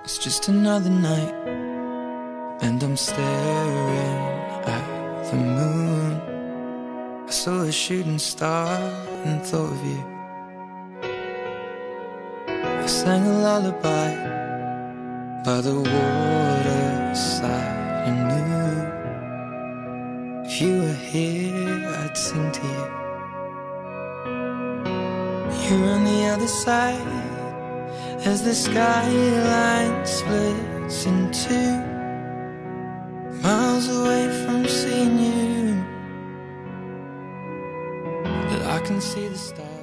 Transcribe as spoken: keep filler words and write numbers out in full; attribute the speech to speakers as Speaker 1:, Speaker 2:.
Speaker 1: It's just another night, and I'm staring at the moon. I saw a shooting star and thought of you. I sang a lullaby by the waterside and knew if you were here, I'd sing to you. You're on the other side as the skyline splits in two, miles away from seeing you, but I can see the stars.